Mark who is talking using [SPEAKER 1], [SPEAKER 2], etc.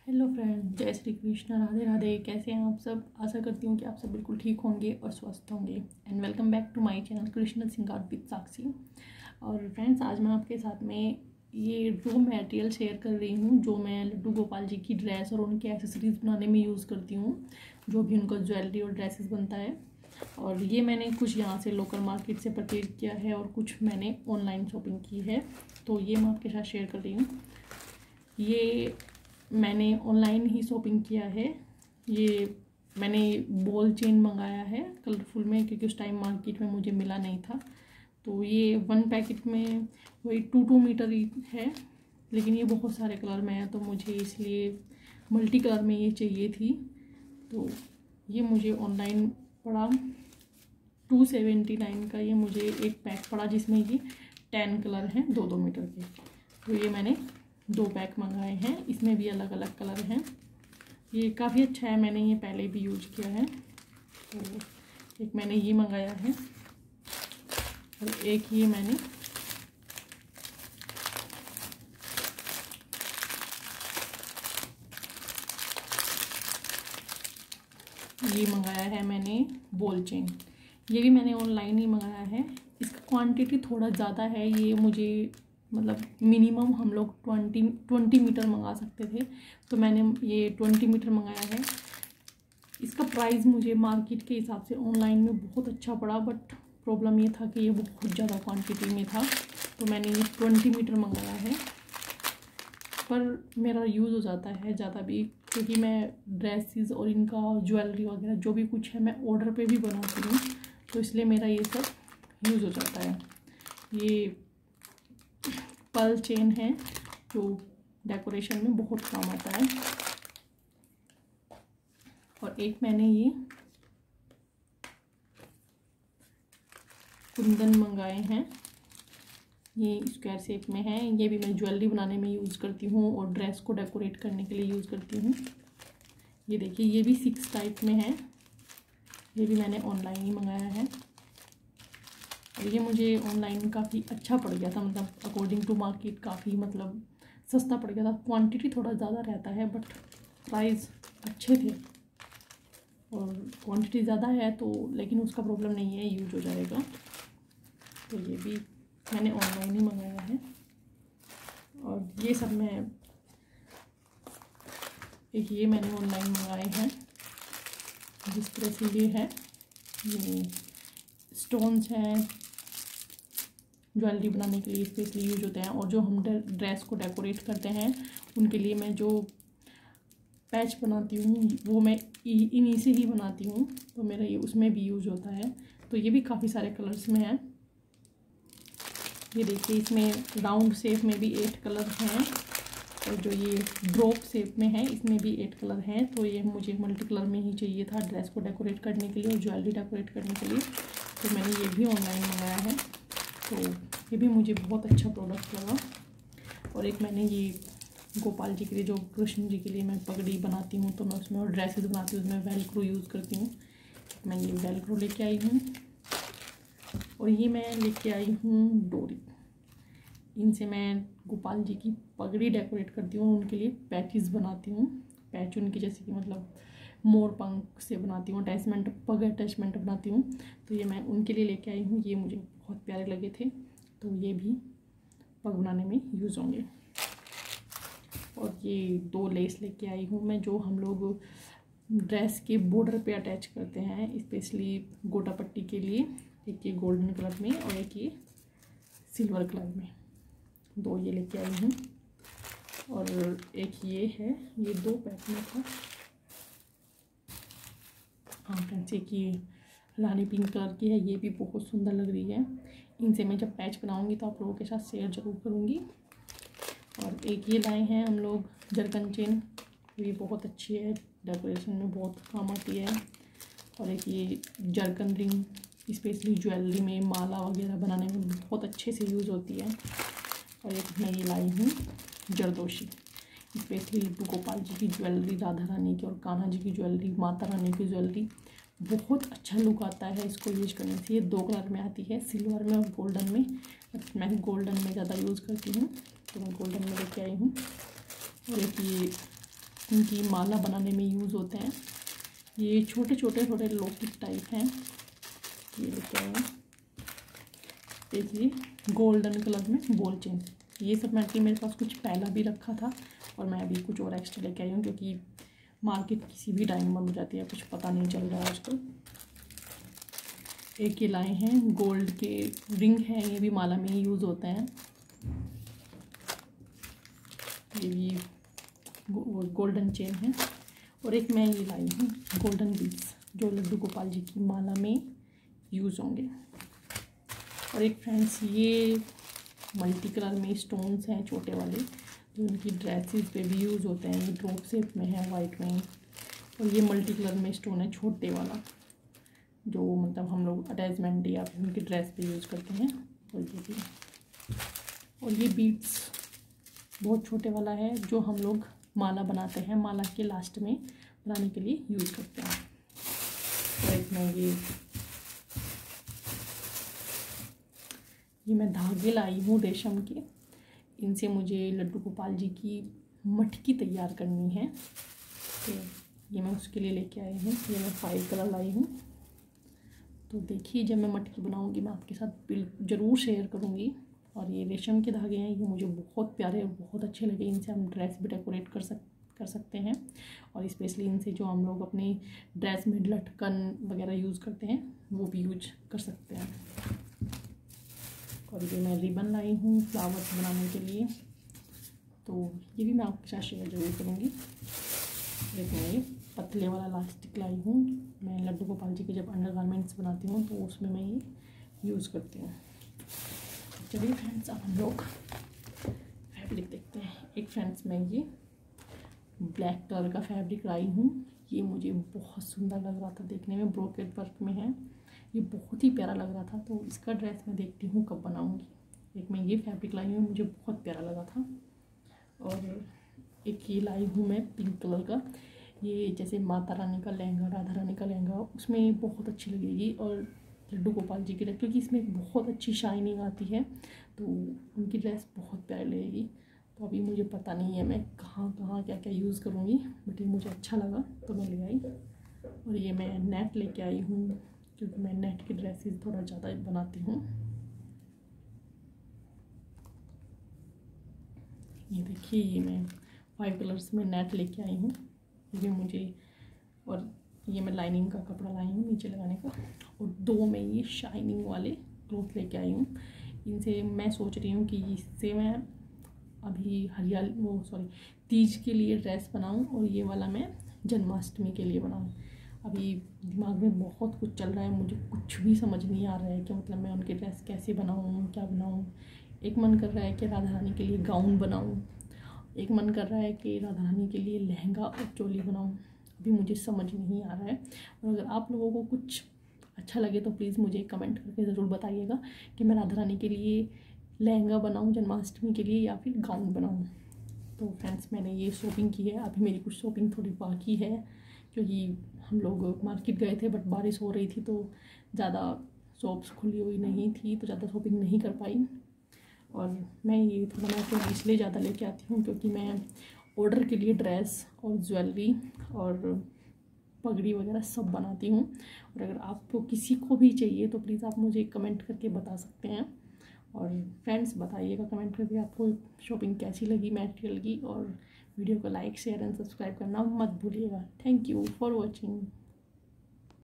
[SPEAKER 1] Hello friend, जय श्री कृष्ण, राधे राधे। कैसे हैं आप सब? आशा करती हूँ कि आप सब बिल्कुल ठीक होंगे और स्वस्थ होंगे। And welcome back to my channel Krishna Singar with साक्षी। और फ्रेंड्स, आज मैं आपके साथ में ये दो मटेरियल शेयर कर रही हूँ जो मैं लड्डू गोपाल जी की ड्रेस और उनके एक्सेसरीज बनाने में यूज़ करती हूँ, जो भी उनका ज्वेलरी और ड्रेसेस बनता है। और ये मैंने कुछ यहाँ से लोकल मार्केट से परचेज किया है और कुछ मैंने ऑनलाइन शॉपिंग की है, तो ये मैं आपके साथ शेयर कर रही हूँ। ये मैंने ऑनलाइन ही शॉपिंग किया है। ये मैंने बॉल चेन मंगाया है कलरफुल में, क्योंकि उस टाइम मार्केट में मुझे मिला नहीं था। तो ये 1 पैकेट में वही 2 मीटर ही है, लेकिन ये बहुत सारे कलर में है, तो मुझे इसलिए मल्टी कलर में ये चाहिए थी। तो ये मुझे ऑनलाइन पड़ा 279 का। ये मुझे एक पैक पड़ा जिसमें ये 10 कलर हैं 2-2 मीटर के। तो ये मैंने 2 पैक मंगाए हैं, इसमें भी अलग अलग कलर हैं। ये काफ़ी अच्छा है, मैंने ये पहले भी यूज किया है। तो एक मैंने ये मंगाया है और एक ये मैंने मंगाया है मैंने बॉल चेन। ये भी मैंने ऑनलाइन ही मंगाया है। इसका क्वांटिटी थोड़ा ज़्यादा है, ये मुझे मतलब मिनिमम हम लोग 20 मीटर मंगा सकते थे, तो मैंने ये 20 मीटर मंगाया है। इसका प्राइस मुझे मार्केट के हिसाब से ऑनलाइन में बहुत अच्छा पड़ा, बट प्रॉब्लम ये था कि ये बहुत ज़्यादा क्वांटिटी में था, तो मैंने ये 20 मीटर मंगाया है। पर मेरा यूज़ हो जाता है ज़्यादा भी, क्योंकि मैं ड्रेसेस और इनका ज्वेलरी वगैरह जो भी कुछ है मैं ऑर्डर पे भी बनाती हूँ, तो इसलिए मेरा ये सब यूज़ हो जाता है। ये पर्ल चेन है जो डेकोरेशन में बहुत काम आता है। और एक मैंने ये कुंदन मंगाए हैं, ये स्क्वायर शेप में है। ये भी मैं ज्वेलरी बनाने में यूज़ करती हूँ और ड्रेस को डेकोरेट करने के लिए यूज़ करती हूँ। ये देखिए, ये भी 6 टाइप में है। ये भी मैंने ऑनलाइन ही मंगाया है और ये मुझे ऑनलाइन काफ़ी अच्छा पड़ गया था, मतलब अकॉर्डिंग टू मार्केट काफ़ी मतलब सस्ता पड़ गया था। क्वांटिटी थोड़ा ज़्यादा रहता है बट प्राइस अच्छे थे, और क्वांटिटी ज़्यादा है तो लेकिन उसका प्रॉब्लम नहीं है, यूज हो जाएगा। तो ये भी मैंने ऑनलाइन ही मंगाया है। और ये सब मैं एक ये मैंने ऑनलाइन मंगाए हैं। जिस तरह से ये है, ये स्टोन्स हैं, ज्वेलरी बनाने के लिए स्पेशली यूज होते हैं, और जो हम ड्रेस को डेकोरेट करते हैं उनके लिए मैं जो पैच बनाती हूँ वो मैं इन्हीं से ही बनाती हूँ, तो मेरा ये उसमें भी यूज होता है। तो ये भी काफ़ी सारे कलर्स में है। ये देखिए, इसमें राउंड शेप में भी 8 कलर हैं, और जो ये ड्रॉप शेप में है इसमें भी 8 कलर हैं। तो ये मुझे मल्टी कलर में ही चाहिए था ड्रेस को डेकोरेट करने के लिए और ज्वेलरी डेकोरेट करने के लिए, तो मैंने ये भी ऑनलाइन मंगाया है। तो ये भी मुझे बहुत अच्छा प्रोडक्ट लगा। और एक मैंने ये गोपाल जी के लिए, जो कृष्ण जी के लिए मैं पगड़ी बनाती हूँ तो मैं उसमें और ड्रेसेस बनाती हूँ उसमें वेलक्रो यूज़ करती हूँ। मैं ये वेलक्रो लेके आई हूँ, और ये मैं लेके आई हूँ डोरी। इनसे मैं गोपाल जी की पगड़ी डेकोरेट करती हूँ, उनके लिए पैचेस बनाती हूँ। पैच उनकी जैसे कि मतलब मोर पंख से बनाती हूँ, अटैचमेंट, पग अटैचमेंट बनाती हूँ। तो ये मैं उनके लिए लेके आई हूँ। ये मुझे बहुत प्यारे लगे थे, तो ये भी पग बनाने में यूज़ होंगे। और ये 2 लेस लेके आई हूँ मैं, जो हम लोग ड्रेस के बॉर्डर पे अटैच करते हैं, स्पेशली गोटा पट्टी के लिए। एक ये गोल्डन कलर में और एक ये सिल्वर कलर में, 2 ये लेके आई हूँ। और एक ये है, ये 2 पैक में था। हाँ फ्रेंड्स, एक ये रानी पिंक कलर की है, ये भी बहुत सुंदर लग रही है। इनसे मैं जब पैच बनाऊंगी तो आप लोगों के साथ शेयर ज़रूर करूँगी। और एक ये लाए हैं हम लोग जरकन चेन, ये बहुत अच्छी है, डेकोरेशन में बहुत काम आती है। और एक ये जरकन रिंग, स्पेशली ज्वेलरी में माला वगैरह बनाने में बहुत अच्छे से यूज़ होती है। और एक मैं ये लाई हूँ जरदोशी, स्पेशली लड्डू गोपाल जी की ज्वेलरी, राधा रानी की और कान्हा जी की ज्वेलरी, माता रानी की ज्वेलरी, बहुत अच्छा लुक आता है इसको यूज करने से। ये 2 कलर में आती है, सिल्वर में और गोल्डन में। मैं गोल्डन में ज़्यादा यूज़ करती हूँ, तो मैं गोल्डन में लेके आई हूँ। और एक ये इनकी माला बनाने में यूज़ होते हैं। ये छोटे छोटे थोड़े लॉकेट टाइप हैं, ये लेके आए हैं। देखिए गोल्डन कलर में बॉल चेन। ये सब मैंने मेरे पास कुछ पहला भी रखा था और मैं अभी कुछ और एक्स्ट्रा लेके आई हूँ, क्योंकि मार्केट किसी भी टाइम बंद हो जाती है, कुछ पता नहीं चल रहा है आजकल। एक ये लाए हैं गोल्ड के रिंग हैं, ये भी माला में ही यूज़ होते हैं। ये भी गोल्डन चेन है। और एक मैं ये लाई हूँ गोल्डन बीड्स, जो लड्डू गोपाल जी की माला में यूज़ होंगे। और एक फ्रेंड्स ये मल्टी कलर में स्टोन्स हैं छोटे वाले, जो उनकी ड्रेसेस पे भी यूज़ होते हैं। ये ड्रॉप शेप में है वाइट में, और ये मल्टी कलर में स्टोन है छोटे वाला, जो मतलब हम लोग अटैचमेंट या फिर उनकी ड्रेस पे यूज़ करते हैं। और ये भी, और ये बीड्स बहुत छोटे वाला है, जो हम लोग माला बनाते हैं, माला के लास्ट में बनाने के लिए यूज़ करते हैं। और एक मैं ये मैं धागे लाई हूँ रेशम के। इनसे मुझे लड्डू गोपाल जी की मटकी तैयार करनी है, तो ये मैं उसके लिए लेके आई हूँ। ये मैं 5 कलर लाई हूँ। तो देखिए जब मैं मटकी बनाऊँगी मैं आपके साथ ज़रूर शेयर करूँगी। और ये रेशम के धागे हैं, ये मुझे बहुत प्यारे और बहुत अच्छे लगे। इनसे हम ड्रेस भी डेकोरेट कर सकते हैं, और स्पेशली इनसे जो हम लोग अपनी ड्रेस में लटकन वगैरह यूज़ करते हैं वो भी यूज कर सकते हैं। और ये मैं रिबन लाई हूँ फ्लावर्स बनाने के लिए, तो ये भी मैं आपके साथ शेयर ज़रूर करूँगी। लेकिन ये पतले वाला इलास्टिक लाई हूँ। मैं लड्डू गोपाल जी के जब अंडरगारमेंट्स बनाती हूँ तो उसमें मैं ये यूज़ करती हूँ। चलिए फ्रेंड्स, अब हम लोग फैब्रिक देखते हैं। एक फ्रेंड्स मैं ये ब्लैक कलर का फैब्रिक लाई हूँ। ये मुझे बहुत सुंदर लग रहा था देखने में, ब्रोकेट वर्क में है, ये बहुत ही प्यारा लग रहा था। तो इसका ड्रेस मैं देखती हूँ कब बनाऊँगी। एक मैं ये फैब्रिक लाई हूँ, मुझे बहुत प्यारा लगा था। और एक ये लाई हूँ मैं पिंक कलर का, ये जैसे माता रानी का लहंगा, राधा रानी का लहंगा, उसमें बहुत अच्छी लगेगी। और लड्डू गोपाल जी की ड्रेस, क्योंकि इसमें बहुत अच्छी शाइनिंग आती है, तो उनकी ड्रेस बहुत प्यारी लगेगी। तो अभी मुझे पता नहीं है मैं कहाँ कहाँ क्या क्या यूज़ करूँगी, बट ये मुझे अच्छा लगा तो मैं ले आई। और ये मैं नेट लेके आई हूँ, क्योंकि मैं नेट की ड्रेसेस थोड़ा ज़्यादा बनाती हूँ। ये देखिए ये मैं 5 कलर्स में नेट लेके आई हूँ। ये मुझे, और ये मैं लाइनिंग का कपड़ा लाई हूँ नीचे लगाने का, और 2 में ये शाइनिंग वाले क्लॉथ लेके आई हूँ। इनसे मैं सोच रही हूँ कि इससे मैं अभी तीज के लिए ड्रेस बनाऊँ, और ये वाला मैं जन्माष्टमी के लिए बनाऊँ। अभी दिमाग में बहुत कुछ चल रहा है, मुझे कुछ भी समझ नहीं आ रहा है कि मतलब मैं उनकी ड्रेस कैसे बनाऊँ, क्या बनाऊँ। एक मन कर रहा है कि राधा रानी के लिए गाउन बनाऊँ, एक मन कर रहा है कि राधा रानी के लिए लहंगा और चोली बनाऊँ। अभी मुझे समझ नहीं आ रहा है। और अगर आप लोगों को कुछ अच्छा लगे तो प्लीज़ मुझे कमेंट करके ज़रूर बताइएगा कि मैं राधा रानी के लिए लहंगा बनाऊँ जन्माष्टमी के लिए, या फिर गाउन बनाऊँ। तो फ्रेंड्स मैंने ये शॉपिंग की है। अभी मेरी कुछ शॉपिंग थोड़ी बाकी है, क्योंकि हम लोग मार्केट गए थे, बट बारिश हो रही थी तो ज़्यादा शॉप्स खुली हुई नहीं थी, तो ज़्यादा शॉपिंग नहीं कर पाई। और मैं ये थोड़ा मैं तो इसलिए ज़्यादा लेके आती हूँ, क्योंकि मैं ऑर्डर के लिए ड्रेस और ज्वेलरी और पगड़ी वगैरह सब बनाती हूँ। और अगर आपको किसी को भी चाहिए तो प्लीज़ आप मुझे कमेंट करके बता सकते हैं। और फ्रेंड्स बताइएगा कमेंट करके आपको शॉपिंग कैसी लगी मटेरियल की, और वीडियो को लाइक शेयर एंड सब्सक्राइब करना मत भूलिएगा। Thank you for watching.